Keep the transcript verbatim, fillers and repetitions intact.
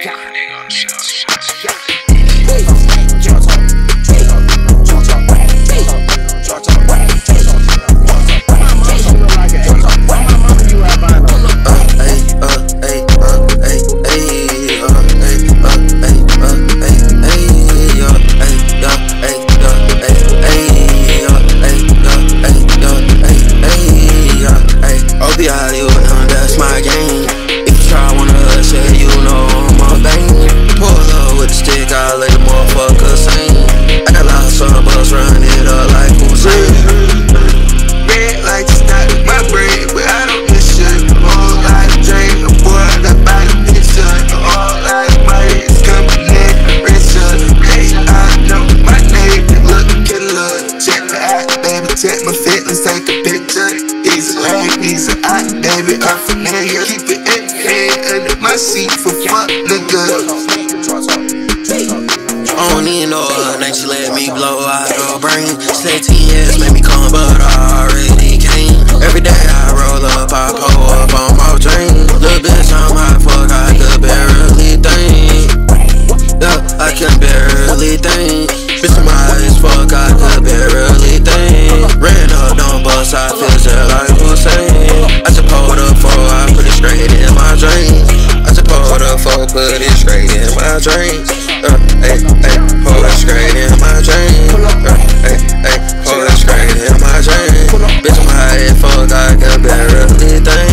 Dreams, uh, ay, ay, hold it straight in my dreams, uh, ay, ay, hold it straight in my dreams. Bitch, I'm high as fuck, I can barely think.